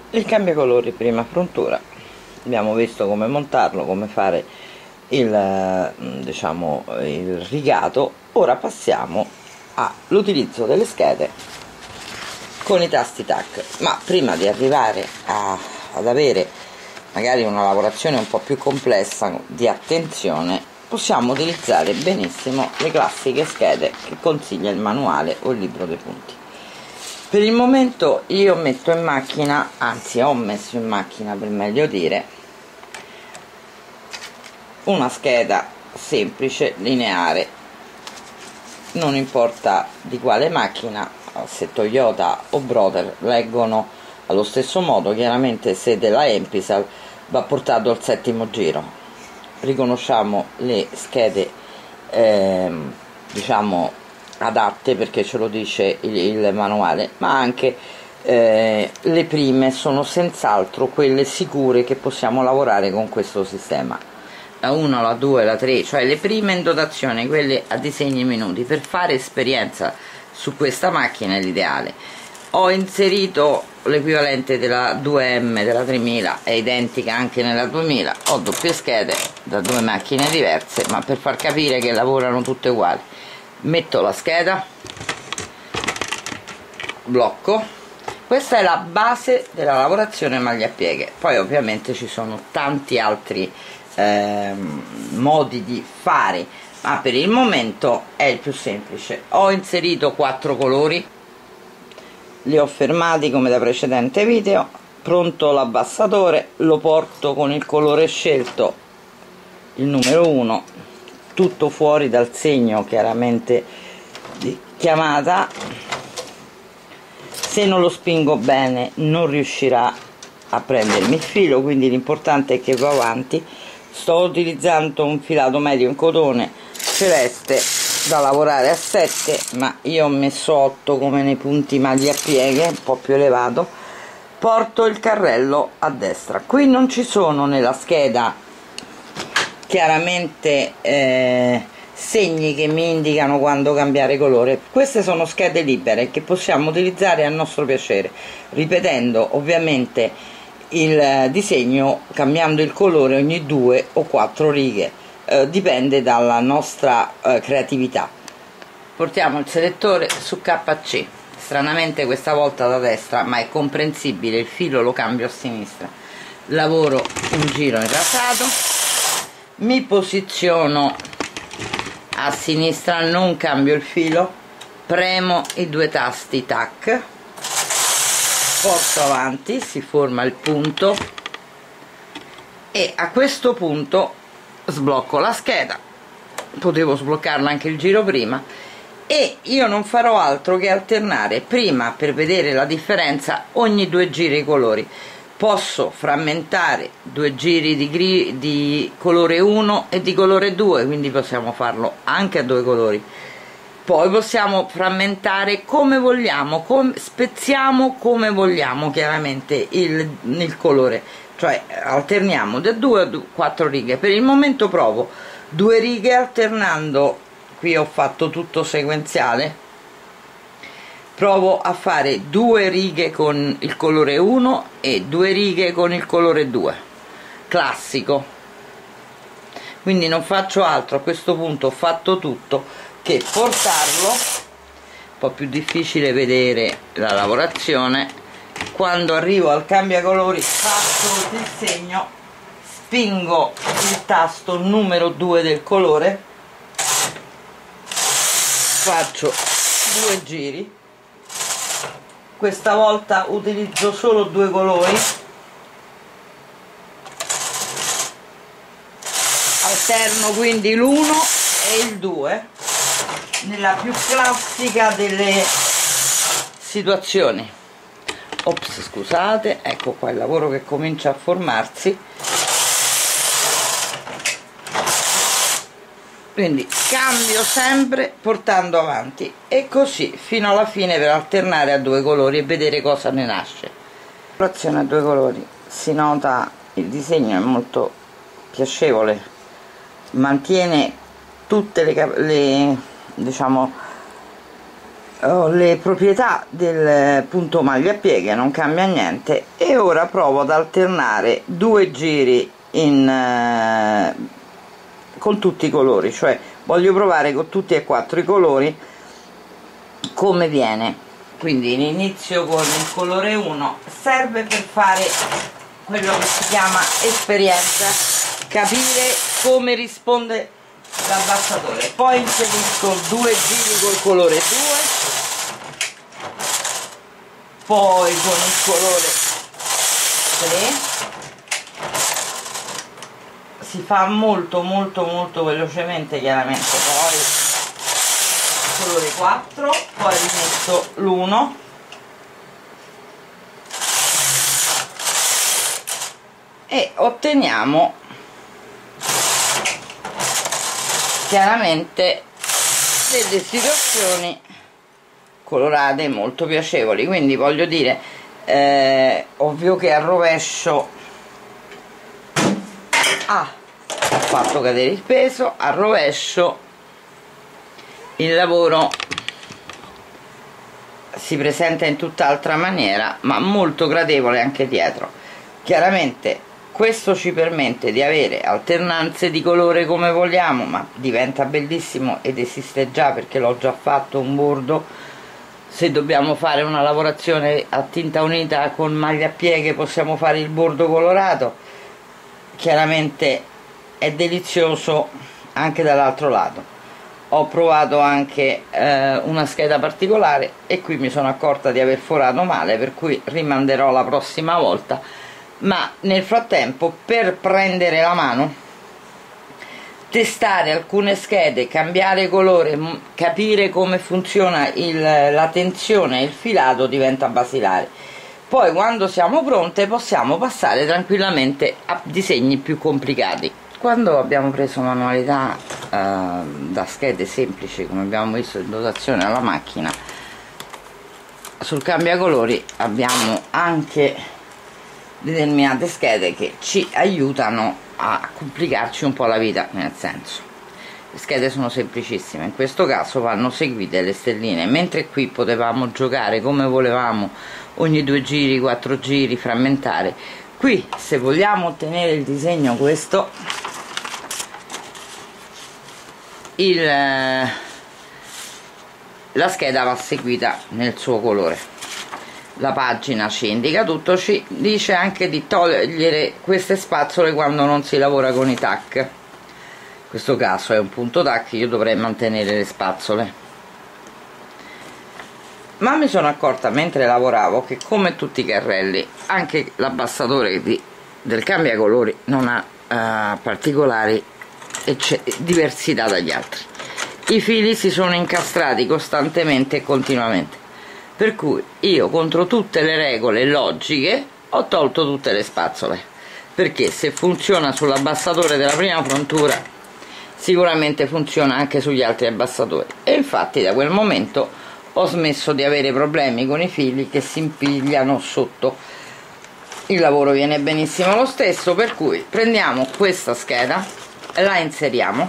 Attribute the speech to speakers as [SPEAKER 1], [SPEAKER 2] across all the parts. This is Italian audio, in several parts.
[SPEAKER 1] Il cambiacolori prima frontura, abbiamo visto come montarlo, come fare il rigato. Ora passiamo all'utilizzo delle schede con i tasti tac, ma prima di arrivare ad avere magari una lavorazione un po' più complessa di attenzione, possiamo utilizzare benissimo le classiche schede che consiglia il manuale o il libro dei punti. Per il momento io metto in macchina, anzi ho messo in macchina per meglio dire, una scheda semplice, lineare, non importa di quale macchina, se Toyota o Brother leggono allo stesso modo. Chiaramente se della Empisal va portato al 7° giro. Riconosciamo le schede diciamo adatte perché ce lo dice il manuale, ma anche le prime sono senz'altro quelle sicure che possiamo lavorare con questo sistema. La 1, la 2, la 3, cioè le prime in dotazione, quelle a disegni minuti. Per fare esperienza su questa macchina è l'ideale. Ho inserito l'equivalente della 2M della 3000, è identica anche nella 2000. Ho doppie schede da due macchine diverse, ma per far capire che lavorano tutte uguali. Metto la scheda, blocco. Questa è la base della lavorazione maglia a pieghe. Poi ovviamente ci sono tanti altri modi di fare, ma per il momento è il più semplice. Ho inserito 4 colori, li ho fermati come da precedente video. Pronto l'abbassatore, lo porto con il colore scelto, il numero 1, tutto fuori dal segno chiaramente di chiamata. Se non lo spingo bene non riuscirà a prendermi il filo, quindi l'importante è che va avanti. Sto utilizzando un filato medio in cotone celeste da lavorare a 7, ma io ho messo 8 come nei punti maglia a pieghe, un po' più elevato. Porto il carrello a destra. Qui non ci sono nella scheda chiaramente segni che mi indicano quando cambiare colore. Queste sono schede libere che possiamo utilizzare a nostro piacere, ripetendo ovviamente il disegno, cambiando il colore ogni 2 o 4 righe, dipende dalla nostra creatività. Portiamo il selettore su KC, stranamente questa volta da destra, ma è comprensibile, il filo lo cambio a sinistra. Lavoro un giro in rasato, mi posiziono a sinistra, non cambio il filo, premo i 2 tasti tac, porto avanti, si forma il punto e a questo punto sblocco la scheda. Potevo sbloccarla anche il giro prima, e io non farò altro che alternare prima, per vedere la differenza, ogni 2 giri i colori. Posso frammentare 2 giri di colore 1 e di colore 2, quindi possiamo farlo anche a 2 colori. Poi possiamo frammentare come vogliamo, spezziamo come vogliamo chiaramente il colore, cioè alterniamo da 2 a 4 righe. Per il momento provo 2 righe alternando, qui ho fatto tutto sequenziale, provo a fare 2 righe con il colore 1 e 2 righe con il colore 2, classico. Quindi non faccio altro, a questo punto ho fatto tutto che portarlo. Un po' più difficile vedere la lavorazione. Quando arrivo al cambiacolori faccio il segno, spingo il tasto numero 2 del colore, faccio 2 giri. Questa volta utilizzo solo 2 colori, alterno quindi l'1 e il 2 nella più classica delle situazioni. Ops, scusate, ecco qua il lavoro che comincia a formarsi. Quindi cambio sempre portando avanti, e così fino alla fine, per alternare a 2 colori e vedere cosa ne nasce. Lavorazione a 2 colori, si nota, il disegno è molto piacevole, mantiene tutte le diciamo le proprietà del punto maglia pieghe, non cambia niente. E ora provo ad alternare 2 giri con tutti i colori, cioè voglio provare con tutti e 4 i colori come viene. Quindi inizio con il colore 1, serve per fare quello che si chiama esperienza, capire come risponde l'abbassatore. Poi inserisco 2 giri col colore 2, poi con il colore 3, si fa molto velocemente chiaramente. Poi colore 4, poi rimetto l'1, e otteniamo chiaramente delle situazioni colorate molto piacevoli. Quindi voglio dire, ovvio che al rovescio ho fatto cadere il peso, al rovescio il lavoro si presenta in tutt'altra maniera, ma molto gradevole anche dietro. Chiaramente questo ci permette di avere alternanze di colore come vogliamo, ma diventa bellissimo ed esiste già, perché l'ho già fatto un bordo. Se dobbiamo fare una lavorazione a tinta unita con maglia a pieghe possiamo fare il bordo colorato. Chiaramente è delizioso anche dall'altro lato. Ho provato anche una scheda particolare e qui mi sono accorta di aver forato male, per cui rimanderò la prossima volta. Ma nel frattempo, per prendere la mano, testare alcune schede, cambiare colore, capire come funziona la tensione e il filato, diventa basilare. Poi quando siamo pronte possiamo passare tranquillamente a disegni più complicati. Quando abbiamo preso manualità da schede semplici, come abbiamo visto in dotazione alla macchina, sul cambiacolori abbiamo anche determinate schede che ci aiutano a complicarci un po' la vita. Nel senso, le schede sono semplicissime, in questo caso vanno seguite le stelline, mentre qui potevamo giocare come volevamo, ogni 2 giri, 4 giri, frammentare. Qui, se vogliamo ottenere il disegno questo, la scheda va seguita nel suo colore. La pagina ci indica tutto, ci dice anche di togliere queste spazzole quando non si lavora con i tac. In questo caso è un punto tac, io dovrei mantenere le spazzole. Ma mi sono accorta mentre lavoravo che, come tutti i carrelli, anche l'abbassatore del cambiacolori non ha particolari diversità dagli altri. I fili si sono incastrati costantemente e continuamente, per cui io, contro tutte le regole logiche, ho tolto tutte le spazzole, perché se funziona sull'abbassatore della prima frontura sicuramente funziona anche sugli altri abbassatori. E infatti da quel momento ho smesso di avere problemi con i fili che si impigliano sotto. Il lavoro viene benissimo lo stesso, per cui prendiamo questa scheda, la inseriamo,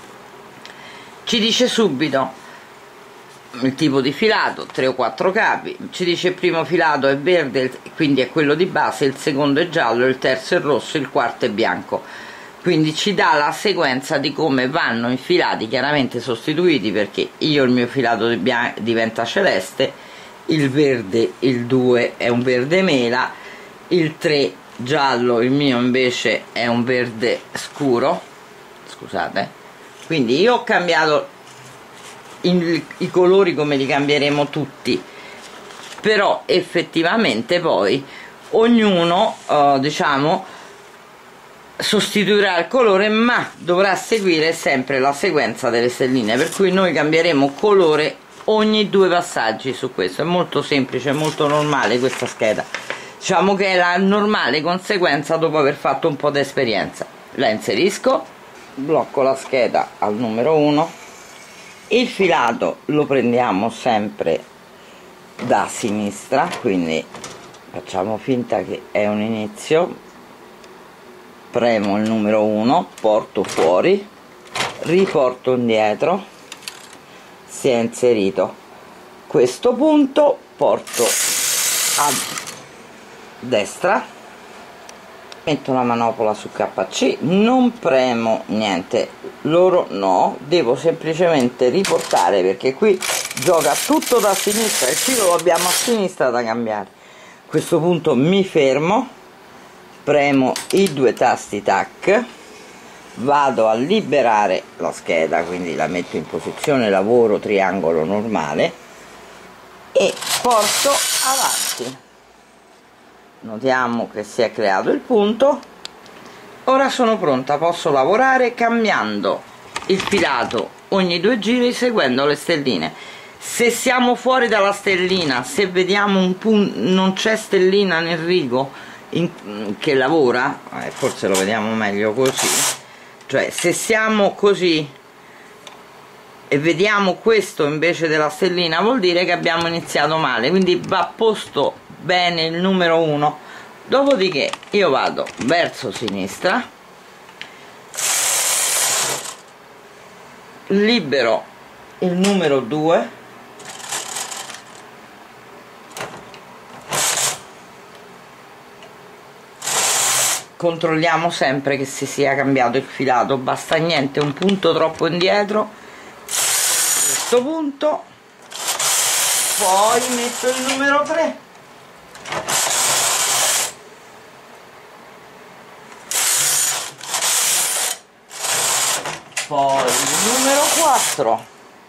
[SPEAKER 1] ci dice subito il tipo di filato, 3 o 4 capi, ci dice il primo filato è verde, quindi è quello di base, il secondo è giallo, il terzo è rosso, il quarto è bianco. Quindi ci dà la sequenza di come vanno infilati, chiaramente sostituiti, perché io il mio filato diventa celeste, il verde, il 2 è un verde mela, il 3 giallo, il mio invece è un verde scuro, scusate. Quindi io ho cambiato i colori come li cambieremo tutti, però effettivamente poi ognuno diciamo sostituirà il colore, ma dovrà seguire sempre la sequenza delle stelline, per cui noi cambieremo colore ogni 2 passaggi. Su questo è molto semplice, molto normale questa scheda, diciamo che è la normale conseguenza dopo aver fatto un po' di esperienza. La inserisco, blocco la scheda al numero 1, il filato lo prendiamo sempre da sinistra, quindi facciamo finta che è un inizio, premo il numero 1, porto fuori, riporto indietro, si è inserito, questo punto, porto a destra, metto la manopola su KC, non premo niente, loro no, devo semplicemente riportare, perché qui gioca tutto da sinistra e il filo lo abbiamo a sinistra da cambiare. A questo punto mi fermo, premo i due tasti tac, vado a liberare la scheda, quindi la metto in posizione lavoro triangolo normale e porto avanti. Notiamo che si è creato il punto. Ora sono pronta, posso lavorare cambiando il filato ogni 2 giri seguendo le stelline. Se siamo fuori dalla stellina, se vediamo un punto, non c'è stellina nel rigo che lavora, forse lo vediamo meglio così, cioè se siamo così e vediamo questo invece della stellina, vuol dire che abbiamo iniziato male, quindi va posto bene il numero 1. Dopodiché io vado verso sinistra, libero il numero 2, controlliamo sempre che si sia cambiato il filato, basta niente un punto troppo indietro, questo punto, poi metto il numero 3, poi il numero 4,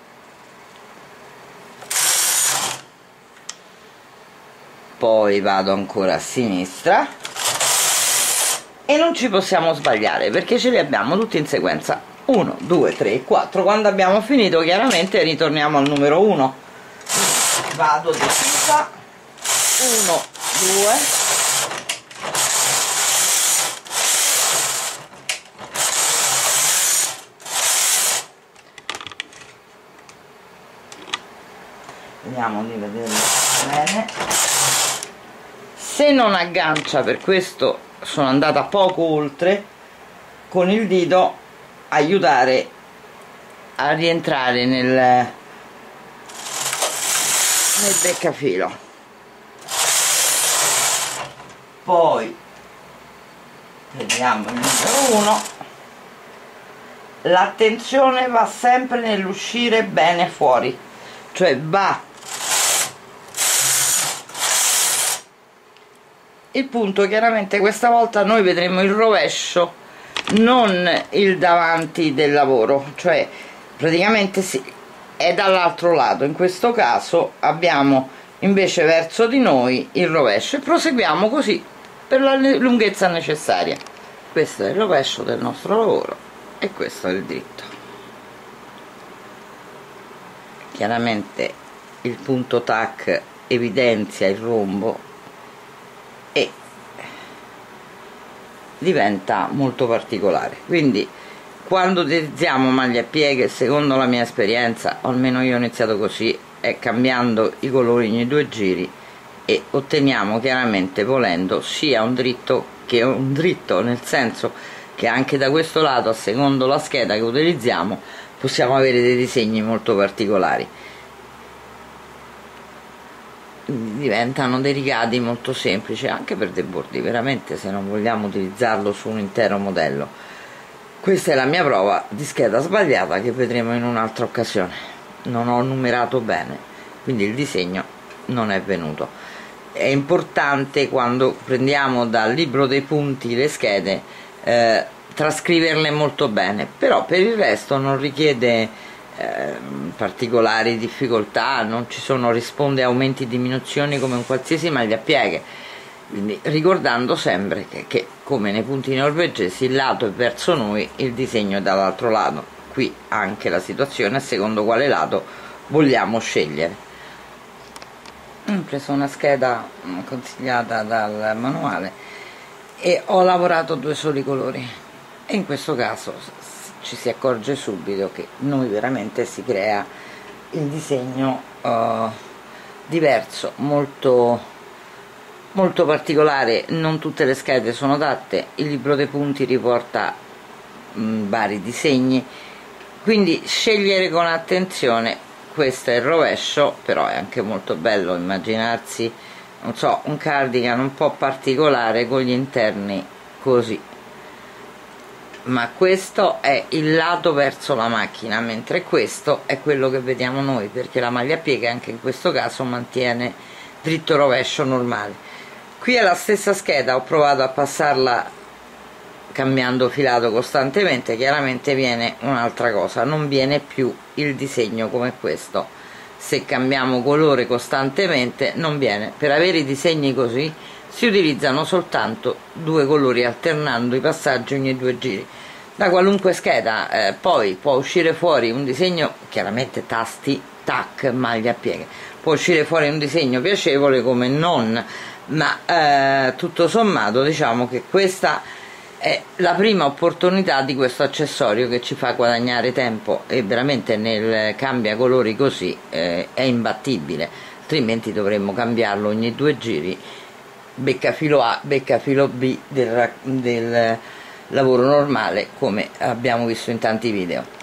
[SPEAKER 1] poi vado ancora a sinistra e non ci possiamo sbagliare perché ce li abbiamo tutti in sequenza 1, 2, 3, 4. Quando abbiamo finito chiaramente ritorniamo al numero 1, vado decisa, 1, 2, vediamo di vedere bene. Se non aggancia, per questo sono andata poco oltre, con il dito aiutare a rientrare nel beccafilo. Poi vediamo il numero 1. L'attenzione va sempre nell'uscire bene fuori, cioè va il punto, chiaramente questa volta noi vedremo il rovescio, non il davanti del lavoro, cioè praticamente è dall'altro lato. In questo caso abbiamo invece verso di noi il rovescio e proseguiamo così per la lunghezza necessaria. Questo è il rovescio del nostro lavoro e questo è il dritto. Chiaramente il punto tac evidenzia il rombo e diventa molto particolare, quindi quando utilizziamo maglie a pieghe, secondo la mia esperienza, o almeno io ho iniziato così, è cambiando i colori ogni 2 giri e otteniamo chiaramente, volendo, sia un dritto che un dritto, nel senso che anche da questo lato, a secondo la scheda che utilizziamo, possiamo avere dei disegni molto particolari. Diventano dei rigati molto semplici anche per dei bordi, veramente, se non vogliamo utilizzarlo su un intero modello. Questa è la mia prova di scheda sbagliata che vedremo in un'altra occasione. Non ho numerato bene, quindi il disegno non è venuto. È importante, quando prendiamo dal libro dei punti le schede, trascriverle molto bene, però per il resto non richiede particolari difficoltà, non ci sono risponde aumenti e diminuzioni come in qualsiasi maglia a pieghe, quindi ricordando sempre che come nei punti norvegesi il lato è verso noi, il disegno è dall'altro lato. Qui anche la situazione è secondo quale lato vogliamo scegliere. Ho preso una scheda consigliata dal manuale e ho lavorato 2 soli colori e in questo caso ci si accorge subito che noi veramente si crea il disegno diverso, molto molto particolare. Non tutte le schede sono adatte, il libro dei punti riporta vari disegni, quindi scegliere con attenzione questo è il rovescio, però è anche molto bello immaginarsi, non so, un cardigan un po' particolare con gli interni così, ma questo è il lato verso la macchina, mentre questo è quello che vediamo noi, perché la maglia a piega anche in questo caso mantiene dritto rovescio normale. Qui è la stessa scheda, ho provato a passarla cambiando filato costantemente, chiaramente viene un'altra cosa, non viene più il disegno come questo. Se cambiamo colore costantemente non viene. Per avere i disegni così si utilizzano soltanto due colori alternando i passaggi ogni 2 giri. Da qualunque scheda poi può uscire fuori un disegno, chiaramente tasti, tac, maglia a pieghe, può uscire fuori un disegno piacevole come non, ma tutto sommato diciamo che questa è la prima opportunità di questo accessorio che ci fa guadagnare tempo, e veramente nel cambia colori così è imbattibile, altrimenti dovremmo cambiarlo ogni 2 giri, becca filo A, becca filo B del lavoro normale, come abbiamo visto in tanti video.